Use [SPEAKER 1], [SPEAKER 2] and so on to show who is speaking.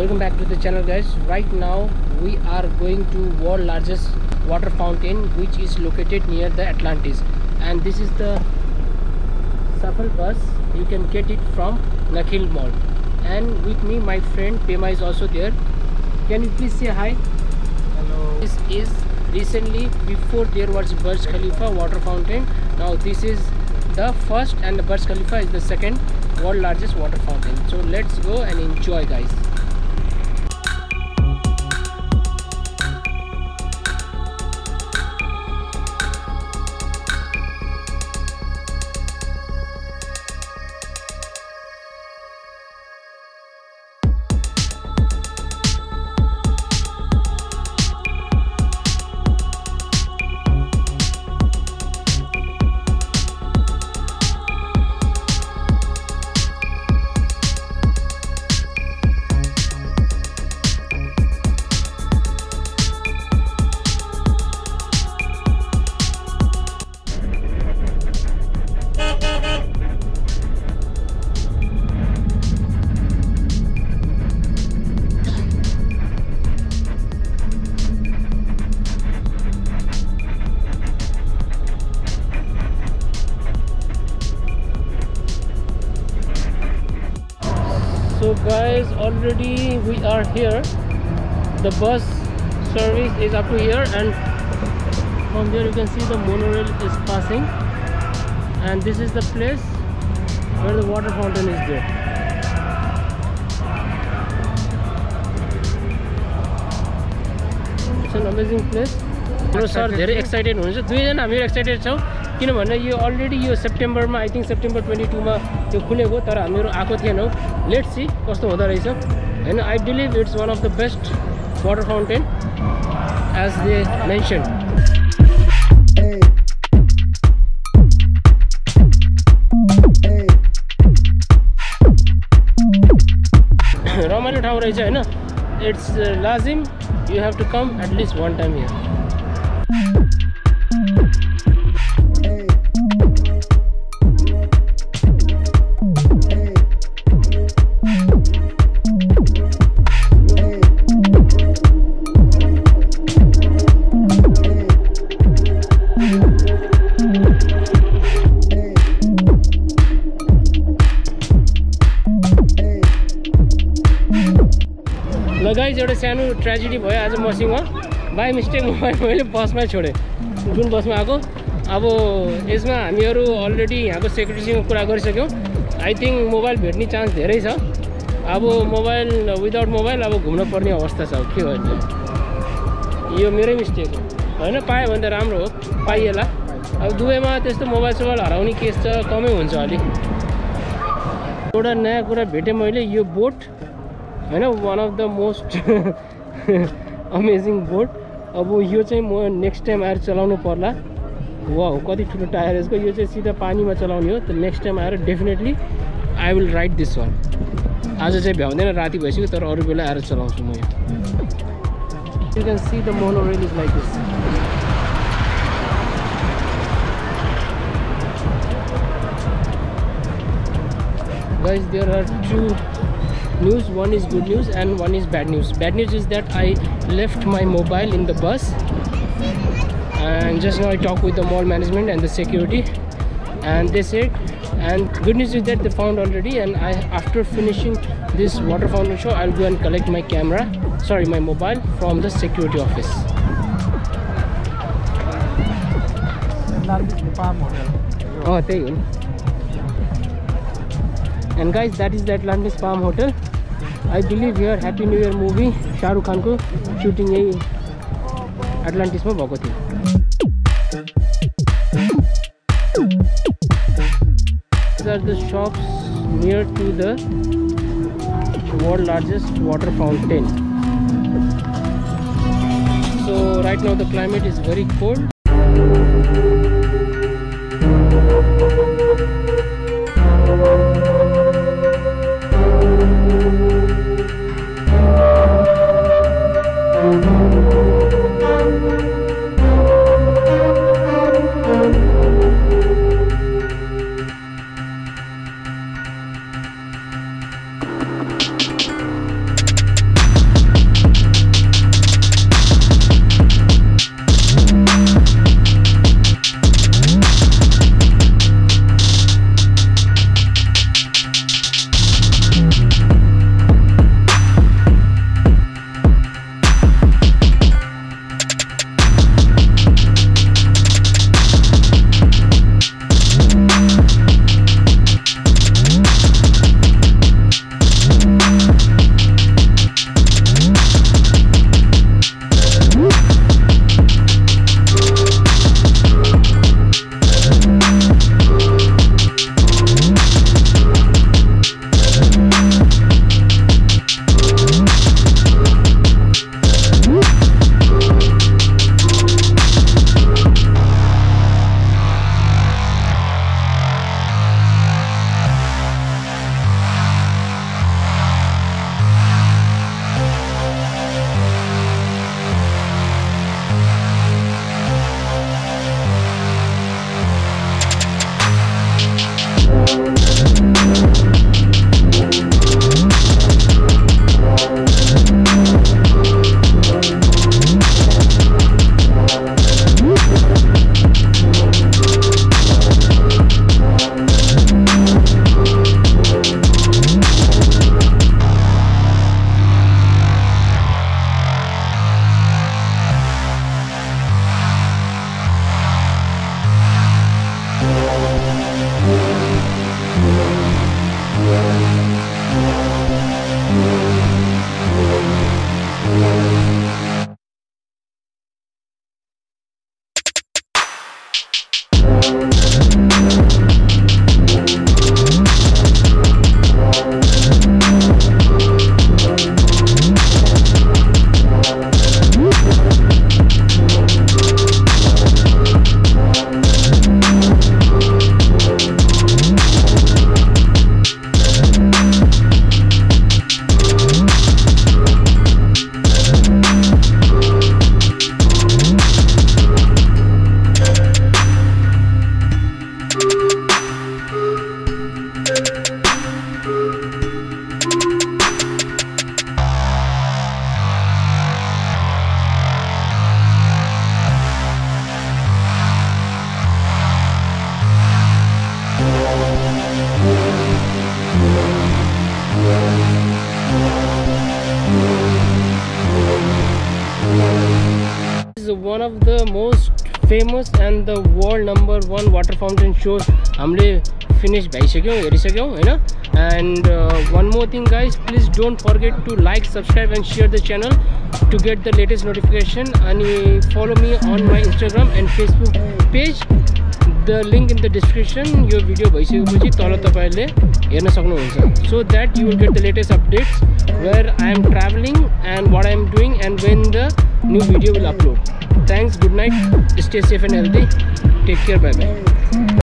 [SPEAKER 1] Welcome back to the channel, guys. Right now we are going to world largest water fountain, which is located near the Atlantis, and this is the shuffle bus. You can get it from Nakheel Mall, and with me my friend Pema is also there. Can you please say hi?
[SPEAKER 2] Hello.
[SPEAKER 1] This is recently, before there was Burj Khalifa water fountain. Now this is the first, and the Burj Khalifa is the second world largest water fountain. So let's go and enjoy, guys. So guys, already we are here. The bus service is up to here, and from there you can see the monorail is passing, and this is the place where the water fountain is there. It's an amazing place. Bro sir, very excited हुनुहुन्छ. दुईजना हामीहरु excited छौं किनभने यो already यो सेप्टेम्बरमा, I think September 22 मा यो खुलेको, तर हामीहरु आएको थिएनौं. लेट्स सी कस्तो हुँदा रहेछ हैन. I believe it's one of the best water fountain as they mention. रमाइलो ठाउँ रहेछ हैन. इट्स लाजिम. You have to come at least one time here. Guys एउटा सानो ट्रेजेडी भयो आज मसँग. बाई मिस्टेक मैले बसमै छोडेँ, जुन बसमा आएको. अब यसमा हामीहरू अलरेडी यहाँको सेक्युरिटीसँग कुरा गरिसक्यौँ. आई थिङ्क मोबाइल भेट्ने चान्स धेरै छ. अब मोबाइल विदाउट मोबाइल अब घुम्न पर्ने अवस्था छ. के भन्ने, यो मेरै मिस्टेक हो होइन. पायो भने त राम्रो हो, पाइएला. अब दुबईमा त्यस्तो मोबाइल सोबाइल हराउने केस त कमै हुन्छ अलिक. एउटा नयाँ कुरा भेटेँ मैले, यो बोट हैन, one of the most amazing boat. अब यो चाहिँ म नेक्स्ट टाइम आएर चलाउनु पर्ला. वाउ, कति ठुलो टायर यसको. यो चाहिँ सिधा पानीमा चलाउने हो. त नेक्स्ट टाइम आएर definitely I will ride this one. आज चाहिँ भ्याउँदैन, राति भइसक्यो, तर अरू बेला आएर चलाउँछु म यो. You can see the monorail is like this. Guys, there are two news. One is good news and one is bad news. Bad news is that I left my mobile in the bus, and just now I talked with the mall management and the security, and they said, and good news is that they found already, and after finishing this water fountain show, I'll go and collect my my mobile from the security office. Oh, there you go. And guys, that is the Atlantis Palm Hotel. I believe here Happy New Year movie Shah Rukh Khan ko shooting यही Atlantis में भएको थियो. These are the shops near to the world largest water fountain. So right now the climate is very cold. one of the most famous and the world #1 water fountain shows हामीले finish भइसक्यौँ, हेरिसक्यौँ हैन. And one more thing guys, please don't forget to like, subscribe and share the channel to get the latest notification. And follow me on my Instagram and Facebook page. The link in the description. यो video भइसकेपछि तल तपाईहरुले हेर्न सक्नुहुन्छ, so that you will get the latest updates where I am traveling and what I am doing and when the new video will upload. Thanks, good night, stay safe and healthy, take care, bye bye.